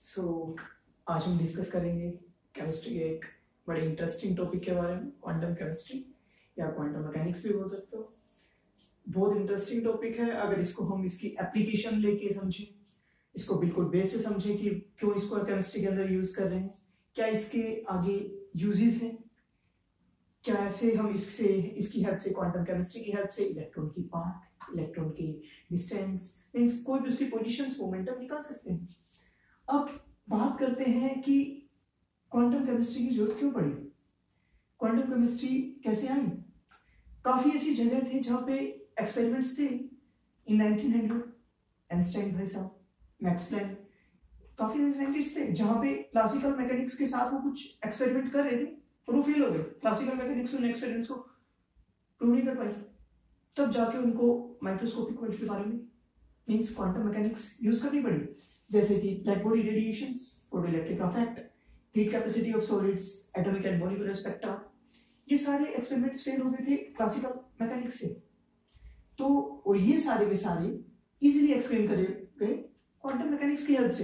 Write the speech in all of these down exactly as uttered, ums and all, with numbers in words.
सो so, आज हम discuss करेंगे केमिस्ट्री के एक बड़े इंटरेस्टिंग टॉपिक के बारे में, क्वांटम केमिस्ट्री या क्वांटम मैकेनिक्स भी बोल सकते हो। बहुत इंटरेस्टिंग टॉपिक है अगर इसको हम इसकी एप्लीकेशन लेके समझें, इसको बिल्कुल बेस से समझें कि क्यों इसको केमिस्ट्री के अंदर यूज कर रहे हैं, क्या इसके आगे यूजेस हैं, क्या ऐसे हम इससे इसकी हेल्प से, क्वांटम केमिस्ट्री की हेल्प से इलेक्ट्रॉन की पाथ, इलेक्ट्रॉन की डिस्टेंस, मींस कोई भी उसकी पोजीशंस, मोमेंटम निकाल सकते हैं। अब बात करते हैं कि क्वांटम केमिस्ट्री की जरूरत क्यों पड़ी, क्वांटम केमिस्ट्री कैसे आई। काफी ऐसी जगह थे जहां पे एक्सपेरिमेंट्स थे इन नाइनटीन हंड्रेड, आइंस्टाइन भाई साहब, मैक्स प्लैंक, काफी ऐसे साइंटिस्ट थे जहां पे क्लासिकल मैकेनिक्स के साथ वो कुछ एक्सपेरिमेंट कर रहे थे और वो फेल हो गए। क्लासिकल मैकेनिक्स उन एक्सपेरिमेंट्स को प्रूव नहीं कर पाई। तब जाके उनको माइक्रोस्कोपिक वर्ल्ड के बारे में, मींस क्वांटम मैकेनिक्स यूज करनी पड़ी, जैसे कि black body radiations, photoelectric effect, heat capacity of solids, atomic and molecular spectra. ये सारे एक्सपेरिमेंट्स फेल हो गए थे क्लासिकल मैकेनिक्स से। तो और ये सारे के सारे इजीली एक्सप्लेन करे गए क्वांटम मैकेनिक्स की हेल्प से।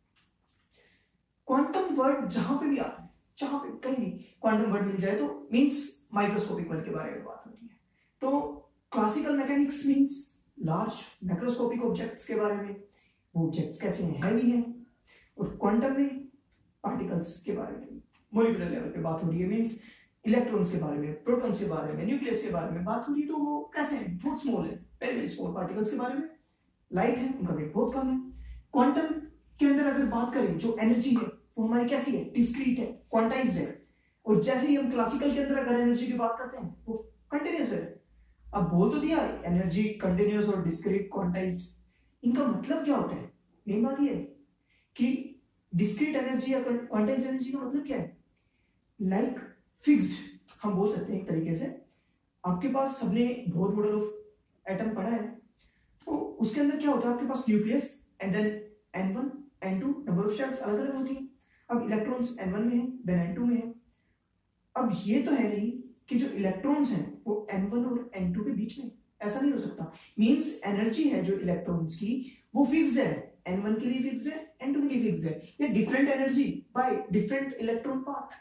क्वांटम वर्ड जहां पे भी आता है, जहां पे कहीं भी क्वांटम वर्ड मिल जाए तो मींस माइक्रोस्कोपिक वर्ल्ड के बारे में बात होती है। तो classical mechanics means large macroscopic objects के बारे में, वो ऑब्जेक्ट्स कैसे हैं, हैवी हैं। और क्वांटम में पार्टिकल्स के बारे में, मॉलिक्यूलर लेवल पे बात हो रही है, मींस इलेक्ट्रॉन्स के बारे में, प्रोटॉन्स के बारे में, न्यूक्लियस के बारे में बात हो रही है। तो वो कैसे हैं, बहुत स्मॉल है, वेरी वेरी स्मॉल पार्टिकल्स के बारे में, लाइट है, उनका वेट बहुत कम है। क्वांटम के अंदर अगर बात करें, जो एनर्जी है वो हमारी कैसी है, डिस्क्रीट है, क्वांटाइज्ड है। और जैसे ही हम क्लासिकल के अंदर अगर एनर्जी की बात करते हैं वो कंटिन्यूस है। अब बोल तो दिया एनर्जी कंटिन्यूस और डिस्क्रीट, क्वांटाइज्ड, इनका मतलब क्या होता है। मेन बात ये है कि डिस्क्रीट एनर्जी या क्वांटाइज्ड एनर्जी का मतलब क्या है, लाइक फिक्स्ड हम बोल सकते हैं एक तरीके से। आपके पास, सबने बोर मॉडल ऑफ एटम पढ़ा है, तो उसके अंदर क्या होता है, आपके पास nucleus and then N one N two, number of shells अलग अलग होती है। अब इलेक्ट्रॉन्स एन वन में है, देन एन टू में है। अब ये तो है नहीं कि जो इलेक्ट्रॉन्स हैं वो एन वन और एन टू के बीच में, ऐसा नहीं हो सकता। मींस एनर्जी है जो इलेक्ट्रॉन्स की वो फिक्स्ड है, एन वन के लिए फिक्स्ड है, एन टू के लिए फिक्स्ड है। ये different energy by different electron path.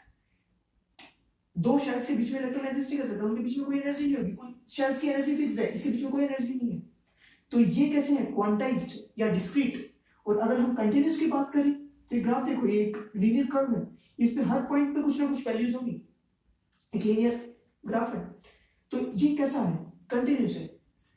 दो शेल्स के बीच में इलेक्ट्रॉन एग्जिस्ट नहीं कर सकता, उनके बीच में कोई एनर्जी नहीं होगी। कोई शेल्स की एनर्जी फिक्स्ड है, इसके बीच में कोई एनर्जी नहीं है। तो ये कैसे है, क्वांटाइज्ड या डिस्क्रीट। और अगर हम कंटीन्यूअस की बात करें तो ग्राफ देखो, ये एक लीनियर कर्व है, इस पे हर पॉइंट पे कुछ ना कुछ वैल्यूज होंगी, एक लीनियर ग्राफ है। तो ये कैसा है, कंटीन्यूअस है।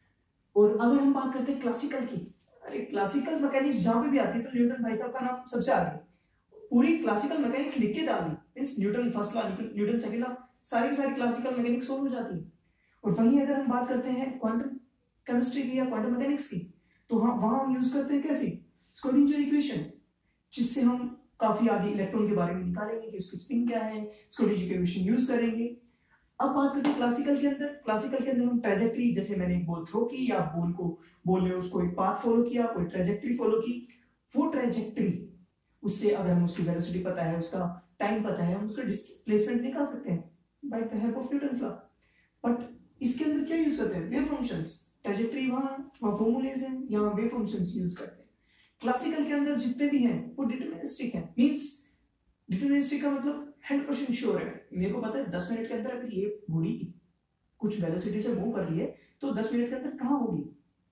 और अगर हम बात करते हैं क्लासिकल की, अरे क्लासिकल मैकेनिक्स जहां पे भी आती है तो न्यूटन भाई साहब का नाम सबसे आगे, पूरी क्लासिकल मैकेनिक्स लिख के डाली, means Newton first law, Newton second law, सारी सारी क्लासिकल मैकेनिक्स सोल्व हो जाती है। और वहीं अगर हम बात करते हैं क्वांटम केमिस्ट्री की या क्वांटम मैकेनिक्स की, तो हाँ वहां हम यूज करते हैं कैसी, स्क्रोडिंगर इक्वेशन, जिससे हम काफी आगे इलेक्ट्रॉन के बारे में निकालेंगे कि उसकी स्पिन क्या है, स्क्रोडिंगर इक्वेशन यूज करेंगे। अब बात करते हैं क्लासिकल के अंदर, क्लासिकल के अंदर हम ट्रेजेक्टरी, जैसे मैंने एक बॉल थ्रो की या बॉल को बॉल ने उसको एक पाथ फॉलो किया, कोई ट्रेजेक्टरी फॉलो की, वो ट्रेजेक्टरी, उससे अगर हम उसकी वेलोसिटी पता है, उसका टाइम पता है, हम उसका डिस्प्लेसमेंट निकाल सकते हैं by the help of Newton's law. But इसके अंदर क्या यूज करते हैं, वेव फंक्शंस। ट्रेजेक्टरी वहां वहां फॉर्मूलेज हैं, यहां वेव फंक्शंस यूज करते हैं। क्लासिकल के अंदर जितने भी हैं वो डिटरमिनिस्टिक हैं, मींस डिटरमिनिस्टिक का मतलब हंड्रेड परसेंट श्योर है, मेरे को पता है दस मिनट के अंदर अगर ये बॉडी कुछ वेलोसिटी से मूव कर रही है तो दस मिनट के अंदर कहां होगी,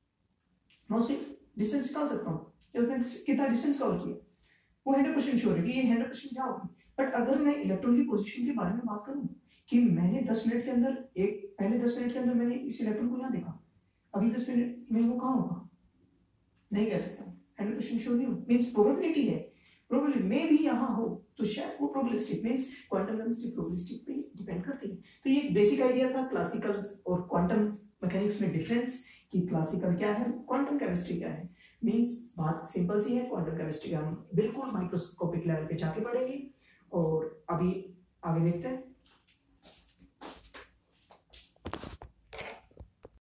मैं उससे डिस्टेंस निकाल सकता हूं कि उसने कितना डिस्टेंस कवर किया, वो हंड्रेड परसेंट श्योर है कि ये हंड्रेड परसेंट क्या होगी। बट अगर मैं इलेक्ट्रॉन की पोजीशन के बारे में बात करूं कि मैंने दस मिनट के अंदर, एक पहले दस मिनट के अंदर मैंने इस इलेक्ट्रॉन को यहां देखा, अगले दस मिनट में वो कहां होगा, नहीं कह सकता, हंड्रेड परसेंट श्योर नहीं हूं। मींस प्रोबेबिलिटी है, प्रोबेबिलिटी में भी यहां हो तो शायद वो probabilistic, means quantum chemistry probabilistic पे डिपेंड करती है। तो ये एक बेसिक आइडिया था क्लासिकल और क्वांटम मैकेनिक्स में डिफरेंस, कि क्लासिकल क्या है, क्वांटम केमिस्ट्री क्या है। मींस बात सिंपल सी है, क्वांटम केमिस्ट्री हम बिल्कुल माइक्रोस्कोपिक लेवल पे जाके पढ़ेंगे। और अभी आगे देखते हैं।